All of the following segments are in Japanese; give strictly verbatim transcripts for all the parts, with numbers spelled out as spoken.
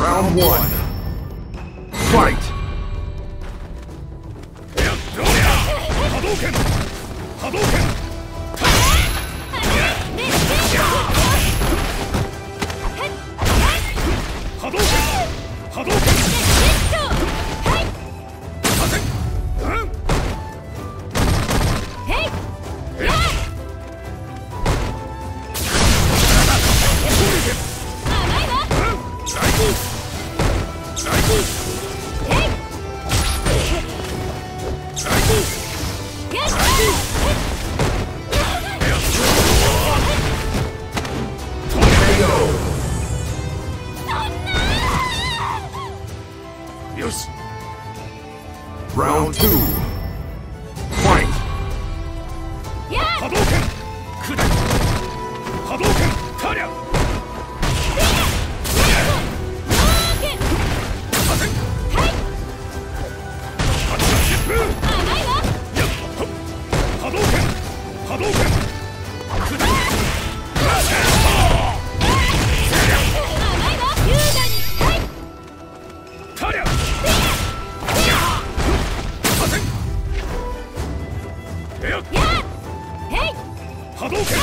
Round one. Fight! Hadouken! Hadouken! Hadouken! Hadouken! Round two. Fight! Hadouken! Kudai! Hadouken! Karya! Hadouken! Hadouken! Kudai! Karya! Hadouken!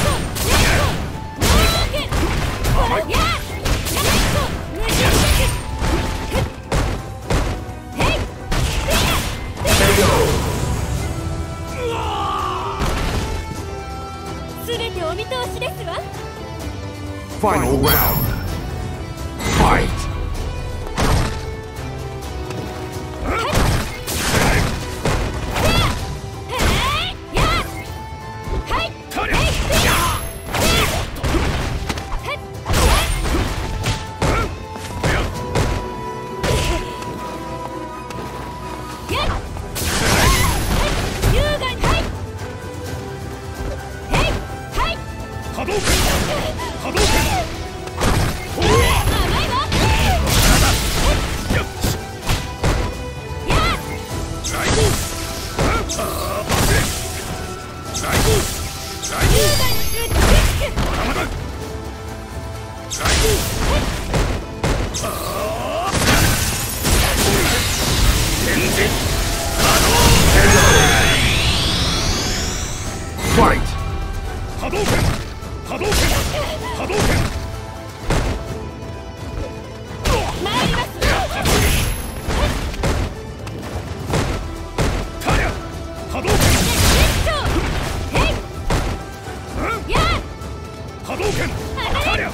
Final round. Fight! Hadouken! Hadouken! Fight! Hadouken! Hadouken! Hadouken! Karya! Hadouken! Hadouken! Karya!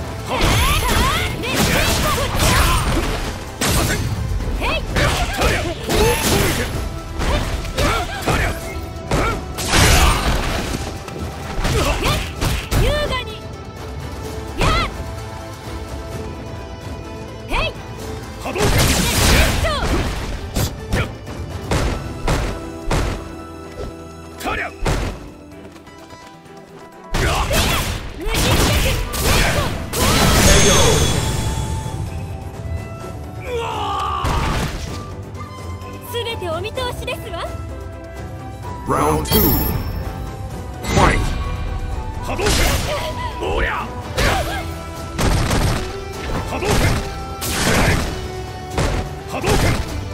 Round two. Fight! Hadouken! Oria! Hadouken! Hadouken!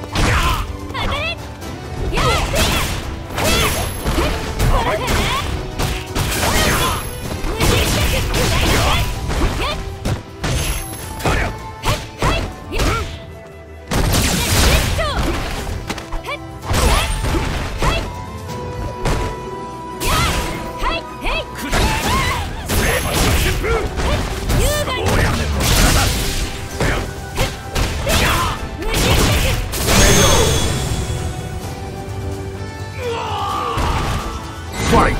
Fight!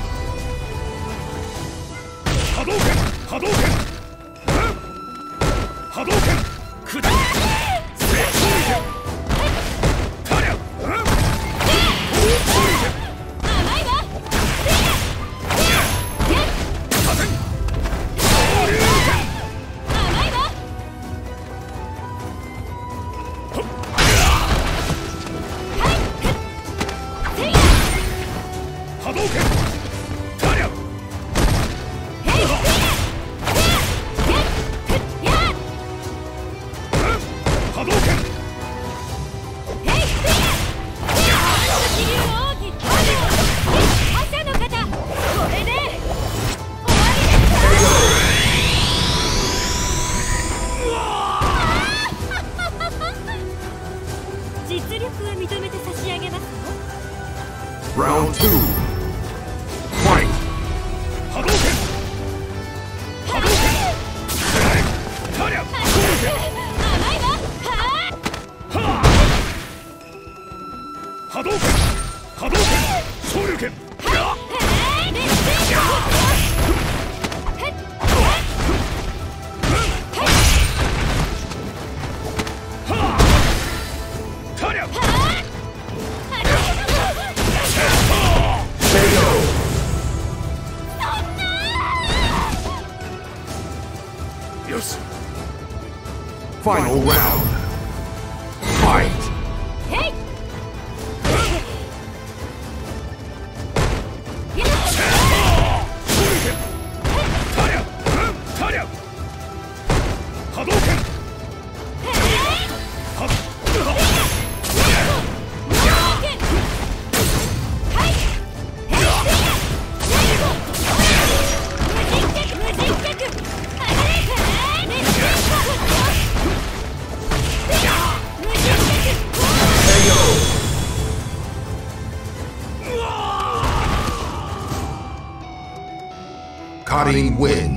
Hadouken! Hadouken! Hadouken! Kudai! Karya! Hadouken! Karya! 波動拳ヘイスピア一流奥義朝の方これで終わりです実力は認めて差し上げますよ Round two. Fight. 波動拳波動拳タリャ甘いわは波動拳波動拳昇竜拳はいレッツゴータリャ よし Final round. Fight. ヘイ昇竜拳タリャタリャ波動拳は Cutting wins.